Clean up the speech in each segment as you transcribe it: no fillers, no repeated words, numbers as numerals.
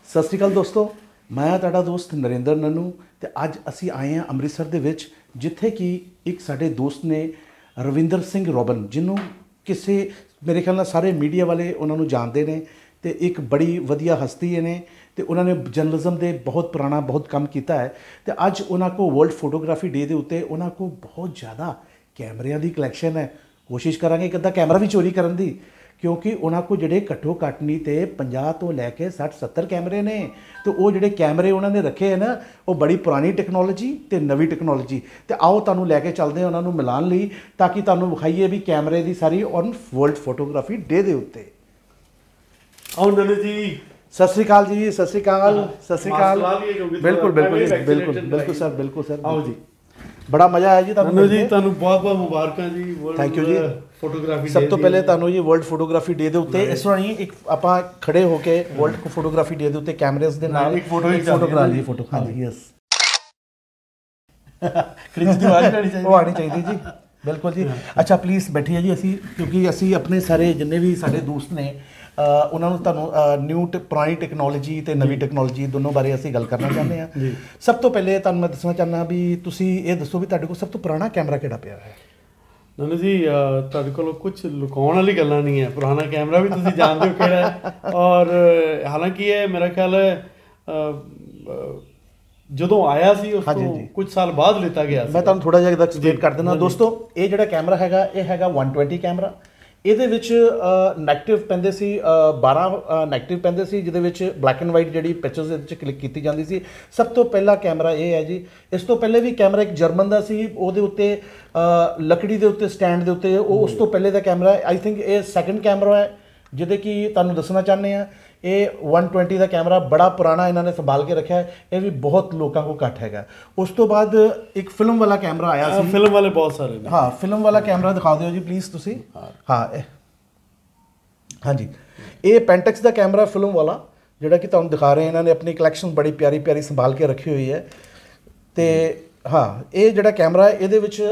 ਸਤਿ ਸ਼੍ਰੀ ਅਕਾਲ ਦੋਸਤੋ, ਮੈਂ ਤੁਹਾਡਾ ਦੋਸਤ ਨਰਿੰਦਰ ਨੰਨੂ ਤੇ ਅੱਜ ਅਸੀਂ ਆਏ ਹਾਂ ਅੰਮ੍ਰਿਤਸਰ ਦੇ ਵਿੱਚ, ਜਿੱਥੇ ਕਿ ਇੱਕ ਸਾਡੇ ਦੋਸਤ ਨੇ ਰਵਿੰਦਰ ਸਿੰਘ ਰੋਬਨ, ਜਿਹਨੂੰ ਕਿਸੇ ਮੇਰੇ ਖਿਆਲ ਨਾਲ ਸਾਰੇ ਮੀਡੀਆ ਵਾਲੇ ਉਹਨਾਂ ਨੂੰ ਜਾਣਦੇ ਨੇ ਤੇ ਇੱਕ ਬੜੀ ਵਧੀਆ ਹਸਤੀ ਨੇ ਤੇ ਉਹਨਾਂ ਨੇ ਜਰਨਲਿਜ਼ਮ ਦੇ ਬਹੁਤ ਪੁਰਾਣਾ ਬਹੁਤ ਕੰਮ ਕੀਤਾ ਹੈ। ਤੇ ਅੱਜ ਉਹਨਾਂ ਕੋਲ ਵਰਲਡ ਫੋਟੋਗ੍ਰਾਫੀ ਡੇ ਦੇ ਉੱਤੇ ਉਹਨਾਂ ਕੋਲ ਬਹੁਤ ਜ਼ਿਆਦਾ ਕੈਮਰਿਆਂ ਦੀ ਕਲੈਕਸ਼ਨ ਹੈ। ਕੋਸ਼ਿਸ਼ ਕਰਾਂਗੇ ਇੱਕ ਅੱਧਾ ਕੈਮਰਾ ਵੀ ਚੋਰੀ ਕਰਨ ਦੀ, ਕਿਉਂਕਿ ਉਹਨਾਂ ਕੋਲ ਜਿਹੜੇ ਘੱਟੋ ਘੱਟ ਨਹੀਂ ਤੇ 50 ਤੋਂ ਲੈ ਕੇ 60-70 ਕੈਮਰੇ ਨੇ। ਤੇ ਉਹ ਜਿਹੜੇ ਕੈਮਰੇ ਉਹਨਾਂ ਨੇ ਰੱਖੇ ਹੈ ਨਾ, ਉਹ ਬੜੀ ਪੁਰਾਣੀ ਟੈਕਨੋਲੋਜੀ ਤੇ ਨਵੀਂ ਟੈਕਨੋਲੋਜੀ। ਤੇ ਆਓ ਤੁਹਾਨੂੰ ਲੈ ਕੇ ਚੱਲਦੇ ਹਾਂ ਉਹਨਾਂ ਨੂੰ ਮਿਲਾਉਣ ਲਈ, ਤਾਂ ਕਿ ਤੁਹਾਨੂੰ ਵਿਖਾਈਏ ਵੀ ਕੈਮਰੇ ਦੀ ਸਾਰੀ ਔਨ ਵਰਲਡ ਫੋਟੋਗ੍ਰਾਫੀ ਡੇ ਦੇ ਉੱਤੇ। ਆਓ ਨੰਨੂ ਜੀ, ਸਤਿ ਸ਼੍ਰੀ ਅਕਾਲ ਜੀ। ਸਤਿ ਸ਼੍ਰੀ ਅਕਾਲ, ਸਤਿ ਸ਼੍ਰੀ ਅਕਾਲ। ਬਿਲਕੁਲ ਬਿਲਕੁਲ ਜੀ, ਬਿਲਕੁਲ ਬਿਲकुल ਸਰ, ਬਿਲकुल ਸਰ। ਆਓ ਜੀ, ਬੜਾ ਮਜ਼ਾ ਆਇਆ ਜੀ ਤੁਹਾਨੂੰ। ਜੀ ਤੁਹਾਨੂੰ ਬਹੁਤ ਬਹੁਤ ਮੁਬਾਰਕਾਂ ਜੀ। ਥੈਂਕ ਯੂ ਜੀ। ਫੋਟੋਗ੍ਰਾਫੀ ਸਭ ਤੋਂ ਪਹਿਲੇ ਤੁਹਾਨੂੰ ਜੀ ਵਰਲਡ ਫੋਟੋਗ੍ਰਾਫੀ ਡੇ ਦੇ ਉੱਤੇ ਇਸ ਤਰ੍ਹਾਂ ਹੀ ਇੱਕ ਆਪਾਂ ਖੜੇ ਹੋ ਕੇ ਵਰਲਡ ਫੋਟੋਗ੍ਰਾਫੀ ਡੇ ਦੇ ਉੱਤੇ ਕੈਮਰੇਜ਼ ਦੇ ਨਾਲ ਇੱਕ ਫੋਟੋ ਕਰਾ ਲਈਏ। ਫੋਟੋ ਹਾਂਜੀ, ਯੈਸ। ਕ੍ਰਿੰਜ ਦੀ ਆਵਾਜ਼ ਆਣੀ ਚਾਹੀਦੀ, ਉਹ ਆਣੀ ਚਾਹੀਦੀ ਜੀ, ਬਿਲਕੁਲ ਜੀ। ਅੱਛਾ ਪਲੀਜ਼ ਬੈਠੀਏ ਜੀ। ਅਸੀਂ ਕਿਉਂਕਿ ਅਸੀਂ ਆਪਣੇ ਸਾਰੇ ਜਿੰਨੇ ਵੀ ਸਾਡੇ ਦੋਸਤ ਨੇ ਉਹਨਾਂ ਨੂੰ ਤੁਹਾਨੂੰ ਪੁਰਾਣੀ ਟੈਕਨੋਲੋਜੀ ਤੇ ਨਵੀਂ ਟੈਕਨੋਲੋਜੀ ਦੋਨੋਂ ਬਾਰੇ ਅਸੀਂ ਗੱਲ ਕਰਨਾ ਚਾਹੁੰਦੇ ਹਾਂ। ਸਭ ਤੋਂ ਪਹਿਲੇ ਤੁਹਾਨੂੰ ਮੈਂ ਦੱਸਣਾ ਚਾਹੁੰਦਾ ਵੀ ਤੁਸੀਂ ਇਹ ਦੱਸੋ ਵੀ ਤੁਹਾਡੇ ਕੋਲ ਸਭ ਤੋਂ ਪੁਰਾਣਾ ਕੈਮਰਾ ਕਿਹੜਾ ਪਿਆ ਹੈ? ਨੰਨੂ ਜੀ, ਤੁਹਾਡੇ ਕੋਲ ਕੁਝ ਲੁਕਾਉਣ ਵਾਲੀ ਗੱਲਾਂ ਨਹੀਂ ਹੈ। ਪੁਰਾਣਾ ਕੈਮਰਾ ਵੀ ਤੁਸੀਂ ਜਾਣਦੇ ਹੋ ਕਿਹੜਾ ਹੈ, ਔਰ ਹਾਲਾਂਕਿ ਇਹ ਮੇਰਾ ਖਿਆਲ ਹੈ ਜਦੋਂ ਆਇਆ ਸੀ ਉਸ ਤੋਂ ਕੁਝ ਸਾਲ ਬਾਅਦ ਲਿੱਤਾ ਗਿਆ ਸੀ। ਮੈਂ ਤੁਹਾਨੂੰ ਥੋੜਾ ਜਿਹਾ ਇਹਦਾ ਐਕਸਪਲੇਨ ਕਰ ਦਿੰਦਾ। ਦੋਸਤੋ, ਇਹ ਜਿਹੜਾ ਕੈਮਰਾ ਹੈਗਾ ਇਹ ਹੈਗਾ 120 ਕੈਮਰਾ। ਇਹਦੇ ਵਿੱਚ ਨੈਗੇਟਿਵ ਪੈਂਦੇ ਸੀ 12 ਨੈਗੇਟਿਵ ਪੈਂਦੇ ਸੀ, ਜਿਹਦੇ ਵਿੱਚ ਬਲੈਕ ਐਂਡ ਵਾਈਟ ਜਿਹੜੀ ਪਿਕਚਰਸ ਦੇ ਵਿੱਚ ਕਲਿੱਕ ਕੀਤੀ ਜਾਂਦੀ ਸੀ। ਸਭ ਤੋਂ ਪਹਿਲਾ ਕੈਮਰਾ ਇਹ ਹੈ ਜੀ। ਇਸ ਤੋਂ ਪਹਿਲੇ ਵੀ ਕੈਮਰਾ ਇੱਕ ਜਰਮਨ ਦਾ ਸੀ, ਉਹਦੇ ਉੱਤੇ ਲੱਕੜੀ ਦੇ ਉੱਤੇ ਸਟੈਂਡ ਦੇ ਉੱਤੇ, ਉਹ ਉਸ ਤੋਂ ਪਹਿਲੇ ਦਾ ਕੈਮਰਾ। ਆਈ ਥਿੰਕ ਇਹ ਸੈਕੰਡ ਕੈਮਰਾ ਹੈ ਜਿਹਦੇ ਕਿ ਤੁਹਾਨੂੰ ਦੱਸਣਾ ਚਾਹੁੰਦੇ ਹਾਂ। ਇਹ 120 ਦਾ ਕੈਮਰਾ ਬੜਾ ਪੁਰਾਣਾ ਇਹਨਾਂ ਨੇ ਸੰਭਾਲ ਕੇ ਰੱਖਿਆ ਹੈ। ਇਹ ਵੀ ਬਹੁਤ ਲੋਕਾਂ ਕੋਲ ਘੱਟ ਹੈਗਾ। ਉਸ ਤੋਂ ਬਾਅਦ ਇੱਕ ਫਿਲਮ ਵਾਲਾ ਕੈਮਰਾ ਆਇਆ ਸੀ। ਫਿਲਮ ਵਾਲੇ ਬਹੁਤ ਸਾਰੇ ਨੇ। ਹਾਂ, ਫਿਲਮ ਵਾਲਾ ਕੈਮਰਾ ਦਿਖਾ ਦਿਓ ਜੀ ਪਲੀਜ਼ ਤੁਸੀਂ। ਹਾਂ ਹਾਂਜੀ, ਇਹ ਪੈਂਟੈਕਸ ਦਾ ਕੈਮਰਾ ਫਿਲਮ ਵਾਲਾ ਜਿਹੜਾ ਕਿ ਤੁਹਾਨੂੰ ਦਿਖਾ ਰਹੇ ਇਹਨਾਂ ਨੇ ਆਪਣੀ ਕਲੈਕਸ਼ਨ ਬੜੀ ਪਿਆਰੀ ਪਿਆਰੀ ਸੰਭਾਲ ਕੇ ਰੱਖੀ ਹੋਈ ਹੈ। ਤੇ ਹਾਂ, ਇਹ ਜਿਹੜਾ ਕੈਮਰਾ ਹੈ ਇਹਦੇ ਵਿੱਚ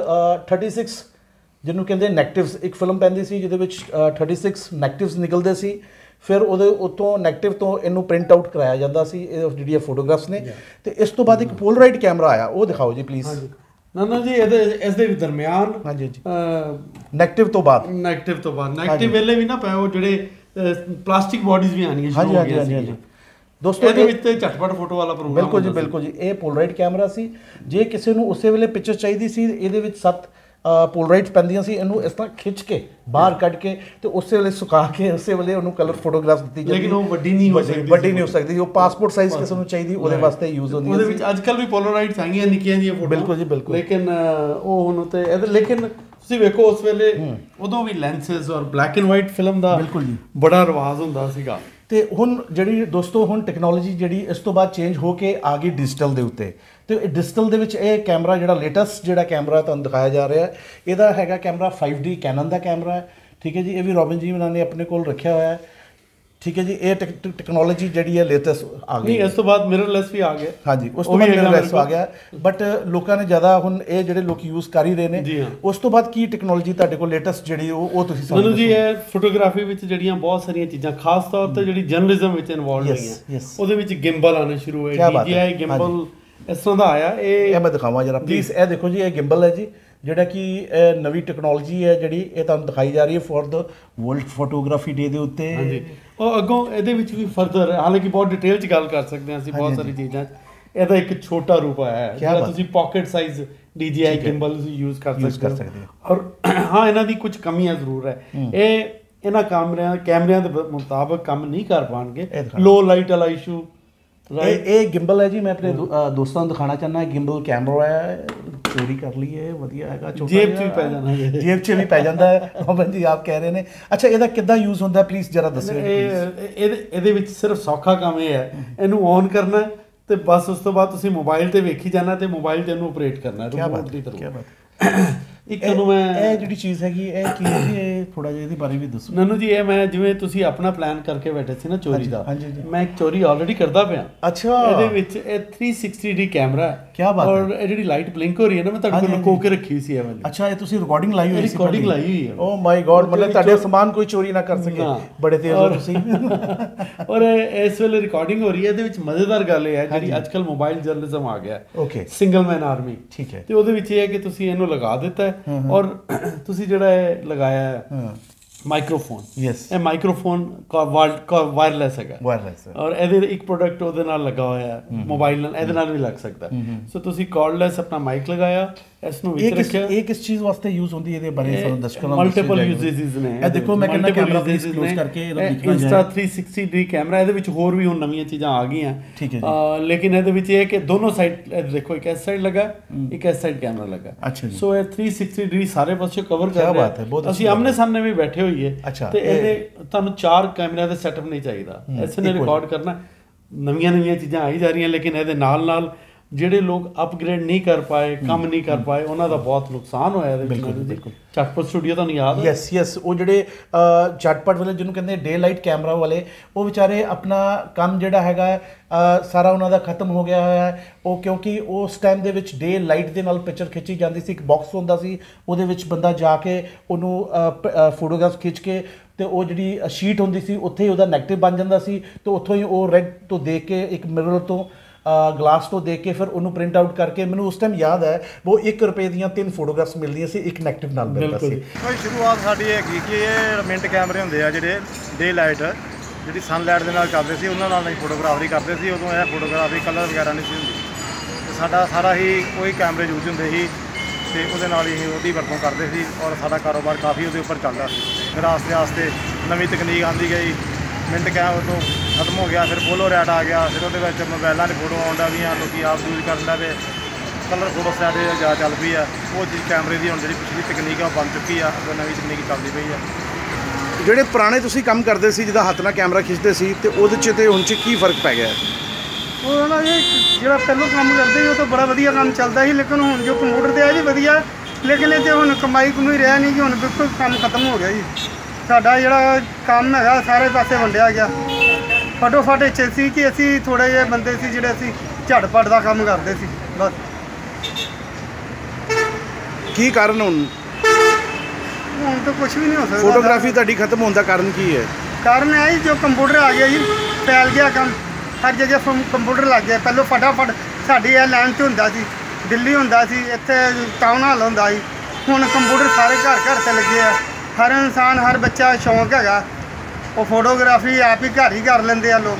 36 ਜਿਹਨੂੰ ਕਹਿੰਦੇ ਨੈਗੇਟਿਵਸ, ਇੱਕ ਫਿਲਮ ਪੈਂਦੀ ਸੀ ਜਿਹਦੇ ਵਿੱਚ 36 ਨੈਗੇਟਿਵਸ ਨਿਕਲਦੇ ਸੀ। ਫਿਰ ਉਹਦੇ ਉੱਤੋਂ ਨੈਗੇਟਿਵ ਤੋਂ ਇਹਨੂੰ ਪ੍ਰਿੰਟ ਆਊਟ ਕਰਾਇਆ ਜਾਂਦਾ ਸੀ, ਇਹ ਜਿਹੜੀਆਂ ਫੋਟੋਗ੍ਰਾਫਸ ਨੇ। ਤੇ ਇਸ ਤੋਂ ਬਾਅਦ ਇੱਕ ਪੋਲਰਾਈਡ ਕੈਮਰਾ ਆਇਆ, ਉਹ ਦਿਖਾਓ ਜੀ ਪਲੀਜ਼। ਨੰਨੂ ਜੀ, ਇਸ ਦੇ ਦਰਮਿਆਨ ਹਾਂਜੀ ਜੀ, ਨੈਗੇਟਿਵ ਤੋਂ ਬਾਅਦ ਨੈਗੇਟਿਵ ਵੇਲੇ ਵੀ ਨਾ ਪਏ ਉਹ ਜਿਹੜੇ ਪਲਾਸਟਿਕ ਬੋਡੀਜ਼ ਵੀ ਆਣੀਆਂ ਸ਼ੁਰੂ ਹੋ ਗਈਆਂ ਸੀ ਦੋਸਤੋ। ਇਹਦੇ ਵਿੱਚ ਤੇ ਝਟਪਟ ਫੋਟੋ ਵਾਲਾ ਪ੍ਰੋਗਰਾਮ। ਬਿਲਕੁਲ ਜੀ, ਬਿਲਕੁਲ ਜੀ। ਇਹ ਪੋਲਰਾਈਡ ਕੈਮਰਾ ਸੀ। ਜੇ ਕਿਸੇ ਨੂੰ ਉਸੇ ਵੇਲੇ ਪਿਕਚਰ ਚਾਹੀਦੀ ਸੀ, ਇਹਦੇ ਵਿੱਚ 7 ਪੋਲਰਾਈਡਸ ਪੈਂਦੀਆਂ ਸੀ। ਇਹਨੂੰ ਇਸ ਤਰ੍ਹਾਂ ਖਿੱਚ ਕੇ ਬਾਹਰ ਕੱਢ ਕੇ ਤੇ ਉਸੇ ਵੇਲੇ ਸੁਕਾ ਕੇ ਉਸੇ ਵੇਲੇ ਉਹਨੂੰ ਕਲਰ ਫੋਟੋਗ੍ਰਾਫਸ ਦਿੱਤੀ ਜਾਂਦੀ। ਲੇਕਿਨ ਉਹ ਵੱਡੀ ਨਹੀਂ ਹੋ ਸਕਦੀ। ਉਹ ਪਾਸਪੋਰਟ ਸਾਈਜ਼ ਕਿਸੇ ਨੂੰ ਚਾਹੀਦੀ ਉਹਦੇ ਵਾਸਤੇ ਯੂਜ਼ ਹੁੰਦੀ। ਉਹਦੇ ਵਿੱਚ ਅੱਜ ਕੱਲ੍ਹ ਵੀ ਪੋਲਰਾਈਡਸ ਆਈਆਂ ਨਿੱਕੀਆਂ ਜਿਹੀਆਂ ਫੋਟੋ। ਬਿਲਕੁਲ ਜੀ, ਬਿਲਕੁਲ। ਲੇਕਿਨ ਉਹ ਹੁਣ ਤੇ ਲੇਕਿਨ ਤੁਸੀਂ ਵੇਖੋ ਉਸ ਵੇਲੇ ਉਦੋਂ ਵੀ ਲੈਂਸਸ ਔਰ ਬਲੈਕ ਐਂਡ ਵਾਈਟ ਫਿਲਮ ਦਾ ਬਿਲਕੁਲ ਜੀ ਬੜਾ ਰਿਵਾਜ ਹੁੰਦਾ ਸੀਗਾ। ਤੇ ਹੁਣ ਜਿਹੜੀ ਦੋਸਤੋ ਹੁਣ ਟੈਕਨੋਲੋਜੀ ਜਿਹੜੀ ਇਸ ਤੋਂ ਬਾਅਦ ਚੇਂਜ ਹੋ ਕੇ ਆ ਗਈ ਡਿਜੀਟਲ ਦੇ ਉੱਤੇ। ਤੇ ਡਿਜੀਟਲ ਦੇ ਵਿੱਚ ਇਹ ਕੈਮਰਾ ਜਿਹੜਾ ਲੇਟੈਸਟ ਜਿਹੜਾ ਕੈਮਰਾ ਤੁਹਾਨੂੰ ਦਿਖਾਇਆ ਜਾ ਰਿਹਾ ਹੈ, ਇਹਦਾ ਹੈਗਾ ਕੈਮਰਾ 5D ਕੈਨਨ ਦਾ ਕੈਮਰਾ ਹੈ। ਠੀਕ ਹੈ ਜੀ, ਇਹ ਵੀ ਰੋਬਿਨ ਜੀ ਉਹਨਾਂ ਨੇ ਆਪਣੇ ਕੋਲ ਰੱਖਿਆ ਹੋਇਆ ਹੈ। ਠੀਕ ਹੈ ਜੀ, ਇਹ ਟੈਕਨੋਲੋਜੀ ਜਿਹੜੀ ਹੈ ਲੇਟੈਸਟ ਆ ਗਈ। ਇਸ ਤੋਂ ਬਾਅਦ ਮਿਰਰਲੈਸ ਵੀ ਆ ਗਿਆ। ਹਾਂਜੀ, ਉਸ ਤੋਂ ਬਾਅਦ ਮਿਰਰਲੈਸ ਆ ਗਿਆ। ਬਟ ਲੋਕਾਂ ਨੇ ਜ਼ਿਆਦਾ ਹੁਣ ਇਹ ਜਿਹੜੇ ਲੋਕ ਯੂਜ਼ ਕਰ ਹੀ ਰਹੇ ਨੇ। ਉਸ ਤੋਂ ਬਾਅਦ ਕੀ ਟੈਕਨੋਲੋਜੀ ਤੁਹਾਡੇ ਕੋਲ ਲੇਟੈਸਟ ਜਿਹੜੀ ਉਹ ਤੁਸੀਂ ਸਾਨੂੰ ਮੈਨੂੰ ਜੀ, ਇਹ ਫੋਟੋਗ੍ਰਾਫੀ ਵਿੱਚ ਜਿਹੜੀਆਂ ਬਹੁਤ ਸਾਰੀਆਂ ਚੀਜ਼ਾਂ ਖਾਸ ਤੌਰ ਤੇ ਜਿਹੜੀ ਜਰਨਲਿਜ਼ਮ ਵਿੱਚ ਇਨਵੋਲਵ ਹੋਈਆਂ, ਉਹਦੇ ਵਿੱਚ ਗਿੰਬਲ ਆਉਣੇ ਸ਼ੁਰੂ ਹੋਏ। DJI ਗਿੰਬਲ ਇਸ ਤਰ੍ਹਾਂ ਦਾ ਆਇਆ। ਇਹ ਮੈਂ ਦਿਖਾਵਾਂ ਜਰਾ ਪਲੀਜ਼। ਇਹ ਦੇਖੋ ਜੀ, ਇਹ ਗਿੰਬਲ ਹੈ ਜੀ, ਜਿਹੜਾ ਕਿ ਨਵੀਂ ਟੈਕਨੋਲੋਜੀ ਹੈ ਜਿਹੜੀ ਇਹ ਤੁਹਾਨੂੰ ਦਿਖਾਈ ਜਾ ਰਹੀ ਹੈ for the world photography day ਦੇ ਉੱਤੇ। ਹਾਂਜੀ, ਉਹ ਅੱਗੋਂ ਇਹਦੇ ਵਿੱਚ ਵੀ ਫਰਦਰ ਹਾਲਾਂਕਿ ਬਹੁਤ ਡਿਟੇਲ 'ਚ ਗੱਲ ਕਰ ਸਕਦੇ ਹਾਂ ਅਸੀਂ ਬਹੁਤ ਸਾਰੀ ਚੀਜ਼ਾਂ 'ਚ। ਇਹਦਾ ਇੱਕ ਛੋਟਾ ਰੂਪ ਆਇਆ ਹੈ ਜਿਹੜਾ ਤੁਸੀਂ ਪਾਕਟ ਸਾਈਜ਼ DJI ਗਿੰਬਲ ਤੁਸੀਂ ਯੂਜ਼ ਕਰ ਸਕਦੇ ਹੋ। ਔਰ ਹਾਂ, ਇਹਨਾਂ ਦੀ ਕੁਝ ਕਮੀਆਂ ਜ਼ਰੂਰ ਹੈ। ਇਹ ਇਹਨਾਂ ਕੈਮਰਿਆਂ ਦੇ ਮੁਤਾਬਕ ਕੰਮ ਨਹੀਂ ਕਰ ਪਾਉਣਗੇ। ਲੋ ਲਾਈਟ ਵਾਲਾ ਇਸ਼ੂ। ਇਹ ਗਿੰਬਲ ਹੈ ਜੀ, ਮੈਂ ਆਪਣੇ ਦੋਸਤਾਂ ਨੂੰ ਦਿਖਾਉਣਾ ਚਾਹੁੰਦਾ। ਗਿੰਬਲ ਕੈਮਰਾ ਹੈ, ਚੋਰੀ ਕਰ ਲਈਏ, ਵਧੀਆ ਹੈਗਾ, ਜੇਬ 'ਚ ਵੀ ਪੈ ਜਾਂਦਾ, ਜੇਬ 'ਚ ਵੀ ਪੈ ਜਾਂਦਾ ਹੈ। ਰੋਬਨ ਜੀ ਆਪ ਕਹਿ ਰਹੇ ਨੇ। ਅੱਛਾ, ਇਹਦਾ ਕਿੱਦਾਂ ਯੂਜ਼ ਹੁੰਦਾ ਪਲੀਜ਼ ਜਰਾ ਦੱਸਿਓ। ਇਹਦੇ ਵਿੱਚ ਸਿਰਫ ਸੌਖਾ ਕੰਮ ਇਹ ਹੈ, ਇਹਨੂੰ ਔਨ ਕਰਨਾ ਤੇ ਬਸ ਉਸ ਤੋਂ ਬਾਅਦ ਤੁਸੀਂ ਮੋਬਾਈਲ ਤੇ ਵੇਖੀ ਜਾਣਾ ਤੇ ਮੋਬਾਈਲ ਤੇ ਇਹਨੂੰ ਆਪਰੇਟ ਕਰਨਾ ਰਿਮੋਟ ਦੀ ਤਰ੍ਹਾਂ। ਇੱਕ ਤੁਹਾਨੂੰ ਮੈਂ ਇਹ ਜਿਹੜੀ ਚੀਜ਼ ਹੈਗੀ ਇਹ ਕੀ ਹੈ ਜੀ, ਇਹ ਥੋੜਾ ਜਿਹਾ ਇਹਦੇ ਬਾਰੇ ਵੀ ਦੱਸੋ। ਨਨੂ ਜੀ ਇਹ ਮੈਂ ਜਿਵੇਂ ਤੁਸੀਂ ਆਪਣਾ ਪਲਾਨ ਕਰਕੇ ਬੈਠੇ ਸੀ ਨਾ ਚੋਰੀ ਦਾ, ਮੈਂ ਇੱਕ ਚੋਰੀ ਆਲਰੇਡੀ ਕਰਦਾ ਪਿਆ। ਅੱਛਾ, ਇਹਦੇ ਵਿੱਚ ਇਹ 360D ਕੈਮਰਾ ਹੈ। ਕੀ ਬਾਤ ਹੈ। ਔਰ ਇਹ ਜਿਹੜੀ ਲਾਈਟ ਬਲਿੰਕ ਹੋ ਰਹੀ ਹੈ ਨਾ, ਮੈਂ ਤੁਹਾਡੇ ਕੋਲ ਲੁਕੋ ਕੇ ਰੱਖੀ ਸੀ ਇਹ ਵਾਲੀ। ਅੱਛਾ, ਇਹ ਤੁਸੀਂ ਰਿਕਾਰਡਿੰਗ ਲਾਈ ਹੋਈ ਸੀ? ਰਿਕਾਰਡਿੰਗ ਲਾਈ ਹੋਈ ਹੈ। ਓ ਮਾਈ ਗॉड, ਮਤਲਬ ਤੁਹਾਡੇ ਸਮਾਨ ਕੋਈ ਚੋਰੀ ਨਾ ਕਰ ਸਕੇ, ਬੜੇ ਤੇਜ਼ ਹੋ ਤੁਸੀਂ। ਔਰ ਇਸ ਵੇਲੇ ਰਿਕਾਰਡਿੰਗ ਹੋ ਰਹੀ ਹੈ। ਇਹਦੇ ਵਿੱਚ ਮਜ਼ੇਦਾਰ ਗੱਲ ਇਹ ਹੈ ਜਿਹੜੀ ਅੱਜਕੱਲ ਮੋਬਾਈਲ ਜਰਨਲਿਜ਼ਮ ਆ ਗਿਆ, ਓਕੇ, ਸਿੰਗਲ ਮੈਨ ਆਰਮੀ, ਠੀਕ ਹੈ। ਤੇ ਉਹਦੇ ਵਿੱਚ ਇਹ ਹੈ ਕਿ ਤੁਸੀਂ ਇਹਨੂੰ ਲਗਾ ਦਿੱਤਾ ਹੈ ਔਰ ਤੁਸੀਂ ਜਿਹੜਾ ਇਹ ਲਗਾਇਆ ਹੈ ਮਾਈਕ੍ਰੋਫੋਨ, ਇਹ ਮਾਈਕ੍ਰੋਫੋਨ ਵਾਇਰਲੈਸ ਹੈਗਾ, ਔਰ ਇਹਦੇ ਇੱਕ ਪ੍ਰੋਡਕਟ ਉਹਦੇ ਨਾਲ ਲੱਗਾ ਹੋਇਆ ਹੈ ਮੋਬਾਈਲ ਨਾਲ, ਇਹਦੇ ਨਾਲ ਵੀ ਲੱਗ ਸਕਦਾ। ਸੋ ਤੁਸੀਂ ਕਾਰਡਲੈਸ ਆਪਣਾ ਮਾਈਕ ਲਗਾਇਆ, ਇਸ ਨੂੰ ਵਿੱਚ ਰੱਖਿਆ। ਇਹ ਕਿਸ ਚੀਜ਼ ਵਾਸਤੇ ਯੂਜ਼ ਹੁੰਦੀ ਹੈ, ਇਹਦੇ ਬਾਰੇ ਸਾਨੂੰ ਦੱਸੋ। ਮਲਟੀਪਲ ਯੂਜ਼ਸ ਨੇ ਇਹ ਦੇਖੋ, ਮੈਂ ਕਹਿੰਦਾ ਕੈਮਰਾ ਪਲੀਜ਼ ਕਲੋਜ਼ ਕਰਕੇ ਇੰਸਟਾ 360D ਕੈਮਰਾ। ਇਹਦੇ ਵਿੱਚ ਹੋਰ ਵੀ ਹੁਣ ਨਵੀਆਂ ਚੀਜ਼ਾਂ ਆ ਗਈਆਂ, ਠੀਕ ਹੈ ਜੀ। ਲੇਕਿਨ ਇਹਦੇ ਵਿੱਚ ਇਹ ਹੈ ਕਿ ਦੋਨੋਂ ਸਾਈਡ ਦੇਖੋ, ਇੱਕ ਇਸ ਸਾਈਡ ਲੱਗਾ, ਇੱਕ ਇਸ ਸਾਈਡ ਕੈਮਰਾ ਲੱਗਾ। ਅੱਛਾ ਜੀ। ਸੋ ਇਹ 360D ਸਾਰੇ ਪਾਸੇ ਕਵਰ ਕਰ ਰਿਹਾ ਹੈ। ਅਸੀਂ ਆਮਨੇ ਸਾਹਮਣੇ ਵੀ ਬੈਠੇ ਹੋਈਏ ਤੇ ਇਹਦੇ ਤੁਹਾਨੂੰ 4 ਕੈਮਰਿਆਂ ਦਾ ਸੈਟਅਪ ਨਹੀਂ ਚਾਹੀਦਾ, ਇਸੇ ਨੇ ਰਿਕਾਰਡ ਕਰਨਾ। ਨਵੀਆਂ ਚੀਜ਼ਾਂ ਆਈ ਜਾ ਰਹੀਆਂ, ਲੇਕਿਨ ਇਹਦੇ ਨਾਲ ਜਿਹੜੇ ਲੋਕ ਅਪਗ੍ਰੇਡ ਨਹੀਂ ਕਰ ਪਾਏ, ਕੰਮ ਨਹੀਂ ਕਰ ਪਾਏ, ਉਹਨਾਂ ਦਾ ਬਹੁਤ ਨੁਕਸਾਨ ਹੋਇਆ ਇਹਦੇ ਵਿੱਚ। ਬਿਲਕੁਲ। ਝਟਪਟ ਸਟੂਡੀਓ ਤੁਹਾਨੂੰ ਯਾਦ ਹੈ? ਯੈਸ, ਉਹ ਜਿਹੜੇ ਝਟਪਟ ਵਾਲੇ ਜਿਹਨੂੰ ਕਹਿੰਦੇ ਡੇ ਲਾਈਟ ਕੈਮਰਾ ਵਾਲੇ, ਉਹ ਵਿਚਾਰੇ ਆਪਣਾ ਕੰਮ ਜਿਹੜਾ ਹੈਗਾ ਸਾਰਾ ਉਹਨਾਂ ਦਾ ਖਤਮ ਹੋ ਗਿਆ ਹੋਇਆ ਹੈ। ਉਹ ਕਿਉਂਕਿ ਉਸ ਟਾਈਮ ਦੇ ਵਿੱਚ ਡੇ ਲਾਈਟ ਦੇ ਨਾਲ ਪਿਕਚਰ ਖਿੱਚੀ ਜਾਂਦੀ ਸੀ, ਇੱਕ ਬਾਕਸ ਹੁੰਦਾ ਸੀ, ਉਹਦੇ ਵਿੱਚ ਬੰਦਾ ਜਾ ਕੇ ਉਹਨੂੰ ਫੋਟੋਗ੍ਰਾਫ ਖਿੱਚ ਕੇ ਤੇ ਉਹ ਜਿਹੜੀ ਸ਼ੀਟ ਹੁੰਦੀ ਸੀ ਉੱਥੇ ਹੀ ਉਹਦਾ ਨੈਗੇਟਿਵ ਬਣ ਜਾਂਦਾ ਸੀ, ਤੇ ਉੱਥੋਂ ਹੀ ਉਹ ਰੈਡ ਤੋਂ ਦੇਖ ਕੇ, ਇੱਕ ਮਿਰਰ ਤੋਂ ਗਲਾਸ ਤੋਂ ਦੇਖ ਕੇ ਫਿਰ ਉਹਨੂੰ ਪ੍ਰਿੰਟ ਆਊਟ ਕਰਕੇ, ਮੈਨੂੰ ਉਸ ਟਾਈਮ ਯਾਦ ਹੈ ਉਹ 1 ਰੁਪਏ ਦੀਆਂ 3 ਫੋਟੋਗ੍ਰਾਫਸ ਮਿਲਦੀਆਂ ਸੀ, ਇੱਕ ਨੈਗੇਟਿਵ ਨਾਲ ਮਿਲਦਾ ਸੀ। ਕੋਈ ਸ਼ੁਰੂਆਤ ਸਾਡੀ ਹੈਗੀ ਕਿ ਇਹ ਮਿੰਟ ਕੈਮਰੇ ਹੁੰਦੇ ਆ ਜਿਹੜੇ ਡੇ ਲਾਈਟ ਜਿਹੜੀ ਸਨਲਾਈਟ ਦੇ ਨਾਲ ਕਰਦੇ ਸੀ, ਉਹਨਾਂ ਨਾਲ ਅਸੀਂ ਫੋਟੋਗ੍ਰਾਫਰੀ ਕਰਦੇ ਸੀ। ਉਦੋਂ ਇਹ ਫੋਟੋਗ੍ਰਾਫਰੀ ਕਲਰ ਵਗੈਰਾ ਨਹੀਂ ਸੀ ਹੁੰਦੀ, ਤੇ ਸਾਡਾ ਸਾਰਾ ਹੀ ਕੋਈ ਕੈਮਰੇ ਯੂਜ਼ ਹੁੰਦੇ ਸੀ, ਤੇ ਉਹਦੇ ਨਾਲ ਹੀ ਅਸੀਂ ਉਹਦੀ ਵਰਤੋਂ ਕਰਦੇ ਸੀ, ਔਰ ਸਾਡਾ ਕਾਰੋਬਾਰ ਕਾਫੀ ਉਹਦੇ ਉੱਪਰ ਚੱਲਦਾ ਸੀ। ਫਿਰ ਆਸਤੇ ਨਵੀਂ ਤਕਨੀਕ ਆਉਂਦੀ ਗਈ, ਮਿੰਟ ਕੈਮਰੇ ਤੋਂ ਖਤਮ ਹੋ ਗਿਆ, ਫਿਰ ਪੋਲੋ ਰੈਟ ਆ ਗਿਆ, ਫਿਰ ਉਹਦੇ ਵਿੱਚ ਮੋਬਾਈਲਾਂ 'ਤੇ ਫੋਟੋ ਆਉਣ ਦੀਆਂ, ਲੋਕ ਆਪ ਯੂਜ਼ ਕਰਨ ਦਾ, ਤੇ ਕਲਰ ਫੋਟੋ ਸੈਟ ਜ਼ਿਆਦਾ ਚੱਲ ਪਈ ਆ। ਉਹ ਚੀਜ਼ ਕੈਮਰੇ ਦੀ ਹੁਣ ਜਿਹੜੀ ਪਿਛਲੀ ਤਕਨੀਕ ਆ ਉਹ ਬਣ ਚੁੱਕੀ ਆ, ਅੱਗੇ ਨਵੀਂ ਤਕਨੀਕ ਚੱਲਦੀ ਪਈ ਆ। ਜਿਹੜੇ ਪੁਰਾਣੇ ਤੁਸੀਂ ਕੰਮ ਕਰਦੇ ਸੀ, ਜਿਹਦਾ ਹੱਥ ਨਾਲ ਕੈਮਰਾ ਖਿੱਚਦੇ ਸੀ, ਤੇ ਉਹਦੇ 'ਚ ਤੇ ਹੁਣ 'ਚ ਕੀ ਫਰਕ ਪੈ ਗਿਆ? ਉਹ ਨਾ ਜਿਹੜਾ ਪਹਿਲਾਂ ਕੰਮ ਕਰਦੇ ਸੀ ਉਹ ਤਾਂ ਬੜਾ ਵਧੀਆ ਕੰਮ ਚੱਲਦਾ ਸੀ, ਲੇਕਿਨ ਹੁਣ ਜੋ ਕੰਪਿਊਟਰ 'ਤੇ ਆ ਜੀ ਵਧੀਆ, ਲੇਕਿਨ ਇਹ 'ਤੇ ਹੁਣ ਕਮਾਈ ਰਿਹਾ ਨਹੀਂ ਜੀ, ਹੁਣ ਬਿਲਕੁਲ ਕੰਮ ਖਤਮ ਹੋ ਗਿਆ ਜੀ। ਸਾਡਾ ਜਿਹੜਾ ਕੰਮ ਹੈਗਾ ਸਾਰੇ ਪਾਸੇ ਵੰਡਿਆ ਗਿਆ। ਫਟੋਫਟ ਇੱਥੇ ਸੀ ਕਿ ਅਸੀਂ ਥੋੜ੍ਹੇ ਜਿਹੇ ਬੰਦੇ ਸੀ ਜਿਹੜੇ ਅਸੀਂ ਝਟਪਟ ਦਾ ਕੰਮ ਕਰਦੇ ਸੀ ਬਸ। ਕੀ ਕਾਰਨ ਹੁਣ ਤਾਂ ਕੁਝ ਵੀ ਨਹੀਂ ਹੋ ਸਕਦਾ। ਫੋਟੋਗ੍ਰਾਫੀ ਤੁਹਾਡੀ ਖਤਮ ਹੋਣ ਦਾ ਕਾਰਨ ਕੀ ਹੈ? ਕਾਰਨ ਇਹ ਜੋ ਕੰਪਿਊਟਰ ਆ ਗਿਆ ਜੀ, ਫੈਲ ਗਿਆ ਕੰਮ, ਹਰ ਜਗ੍ਹਾ ਕੰਪਿਊਟਰ ਲੱਗ ਗਿਆ। ਪਹਿਲਾਂ ਫਟਾਫਟ ਸਾਡੀ ਇਹ ਲਾਈਨ 'ਤੇ ਹੁੰਦਾ ਸੀ, ਦਿੱਲੀ ਹੁੰਦਾ ਸੀ, ਇੱਥੇ ਟਾਊਨ ਹਾਲ ਹੁੰਦਾ ਸੀ, ਹੁਣ ਕੰਪਿਊਟਰ ਸਾਰੇ ਘਰ ਤੇ ਲੱਗੇ ਆ। ਹਰ ਇਨਸਾਨ, ਹਰ ਬੱਚਾ ਸ਼ੌਂਕ ਹੈਗਾ, ਉਹ ਫੋਟੋਗ੍ਰਾਫੀ ਆਪ ਹੀ ਘਰ ਹੀ ਕਰ ਲੈਂਦੇ ਆ ਲੋਕ।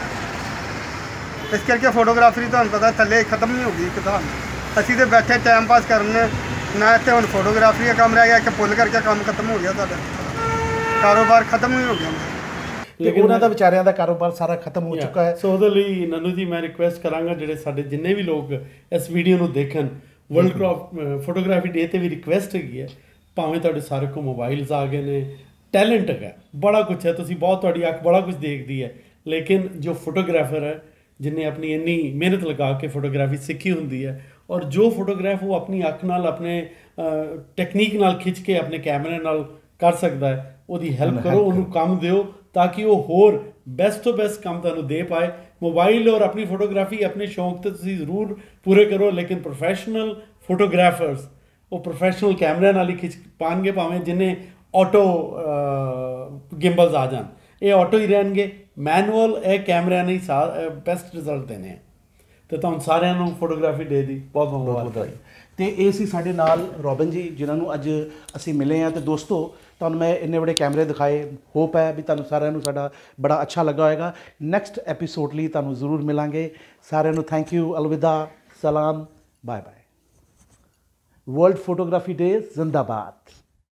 ਇਸ ਕਰਕੇ ਫੋਟੋਗ੍ਰਾਫੀ ਤੁਹਾਨੂੰ ਪਤਾ ਥੱਲੇ ਖਤਮ ਨਹੀਂ ਹੋ ਗਈ ਇੱਕਦਮ। ਅਸੀਂ ਤਾਂ ਬੈਠੇ ਟਾਈਮ ਪਾਸ ਕਰਨ, ਨਾ ਇੱਥੇ ਹੁਣ ਫੋਟੋਗ੍ਰਾਫੀ ਦਾ ਕੰਮ ਰਹਿ ਗਿਆ, ਇੱਕ ਪੁੱਲ ਕਰਕੇ ਕੰਮ ਖਤਮ ਹੋ ਗਿਆ, ਸਾਡਾ ਕਾਰੋਬਾਰ ਖਤਮ ਨਹੀਂ ਹੋ ਗਿਆ। ਲੇਕਿਨ ਉਹਨਾਂ ਦਾ ਵਿਚਾਰਿਆਂ ਦਾ ਕਾਰੋਬਾਰ ਸਾਰਾ ਖਤਮ ਹੋ ਚੁੱਕਾ ਹੈ। ਸੋ ਉਹਦੇ ਲਈ ਨਨੂ ਜੀ ਮੈਂ ਰਿਕੁਐਸਟ ਕਰਾਂਗਾ, ਜਿਹੜੇ ਸਾਡੇ ਜਿੰਨੇ ਵੀ ਲੋਕ ਇਸ ਵੀਡੀਓ ਨੂੰ ਦੇਖਣ, ਵਰਲਡ ਫੋਟੋਗ੍ਰਾਫੀ ਡੇ 'ਤੇ ਵੀ ਰਿਕੁਐਸਟ ਹੈਗੀ ਹੈ, ਭਾਵੇਂ ਤੁਹਾਡੇ ਸਾਰੇ ਕੋਲ ਮੋਬਾਈਲਸ ਆ ਗਏ ਨੇ, ਟੈਲੈਂਟ ਹੈਗਾ, ਬੜਾ ਕੁਛ ਹੈ, ਤੁਸੀਂ ਬਹੁਤ, ਤੁਹਾਡੀ ਅੱਖ ਬੜਾ ਕੁਛ ਦੇਖਦੀ ਹੈ, ਲੇਕਿਨ ਜੋ ਫੋਟੋਗ੍ਰਾਫਰ ਹੈ ਜਿਹਨੇ ਆਪਣੀ ਇੰਨੀ ਮਿਹਨਤ ਲਗਾ ਕੇ ਫੋਟੋਗ੍ਰਾਫੀ ਸਿੱਖੀ ਹੁੰਦੀ ਹੈ, ਔਰ ਜੋ ਫੋਟੋਗ੍ਰਾਫ ਉਹ ਆਪਣੀ ਅੱਖ ਨਾਲ, ਆਪਣੇ ਟੈਕਨੀਕ ਨਾਲ ਖਿੱਚ ਕੇ ਆਪਣੇ ਕੈਮਰੇ ਨਾਲ ਕਰ ਸਕਦਾ ਹੈ, ਉਹਦੀ ਹੈਲਪ ਕਰੋ, ਉਹਨੂੰ ਕੰਮ ਦਿਓ, ਤਾਂ ਕਿ ਉਹ ਹੋਰ ਬੈਸਟ ਤੋਂ ਬੈਸਟ ਕੰਮ ਤੁਹਾਨੂੰ ਦੇ ਪਾਏ। ਮੋਬਾਈਲ ਔਰ ਆਪਣੀ ਫੋਟੋਗ੍ਰਾਫੀ ਆਪਣੇ ਸ਼ੌਂਕ ਤੇ ਤੁਸੀਂ ਜ਼ਰੂਰ ਪੂਰੇ ਕਰੋ, ਲੇਕਿਨ ਪ੍ਰੋਫੈਸ਼ਨਲ ਫੋਟੋਗ੍ਰਾਫਰਸ ਉਹ ਪ੍ਰੋਫੈਸ਼ਨਲ ਕੈਮਰਿਆਂ ਨਾਲ ਹੀ ਖਿੱਚ ਪਾਉਣਗੇ, ਭਾਵੇਂ ਜਿੰਨੇ ਆਟੋ ਗਿੰਬਲਸ ਆ ਜਾਣ, ਇਹ ਆਟੋ ਹੀ ਰਹਿਣਗੇ, ਮੈਨੂਅਲ ਇਹ ਕੈਮਰਿਆਂ ਨੇ ਬੈਸਟ ਰਿਜ਼ਲਟ ਦੇਣੇ ਆ। ਤੇ ਤੁਹਾਨੂੰ ਸਾਰਿਆਂ ਨੂੰ ਫੋਟੋਗ੍ਰਾਫੀ ਡੇ ਦੀ ਬਹੁਤ ਬਹੁਤ ਵਧਾਈ। ਤੇ ਇਹ ਸੀ ਸਾਡੇ ਨਾਲ ਰੋਬਨ ਜੀ, ਜਿਨ੍ਹਾਂ ਨੂੰ ਅੱਜ ਅਸੀਂ ਮਿਲੇ ਹਾਂ। ਤੇ ਦੋਸਤੋ, ਤੁਹਾਨੂੰ ਮੈਂ ਇੰਨੇ ਬੜੇ ਕੈਮਰੇ ਦਿਖਾਏ, ਹੋਪ ਹੈ ਵੀ ਤੁਹਾਨੂੰ ਸਾਰਿਆਂ ਨੂੰ ਸਾਡਾ ਬੜਾ ਅੱਛਾ ਲੱਗਾ ਹੋਏਗਾ। ਨੈਕਸਟ ਐਪੀਸੋਡ ਲਈ ਤੁਹਾਨੂੰ ਜ਼ਰੂਰ ਮਿਲਾਂਗੇ। ਸਾਰਿਆਂ ਨੂੰ ਥੈਂਕ ਯੂ, ਅਲਵਿਦਾ, ਸਲਾਮ, bye bye. World photography day ਜ਼ਿੰਦਾਬਾਦ।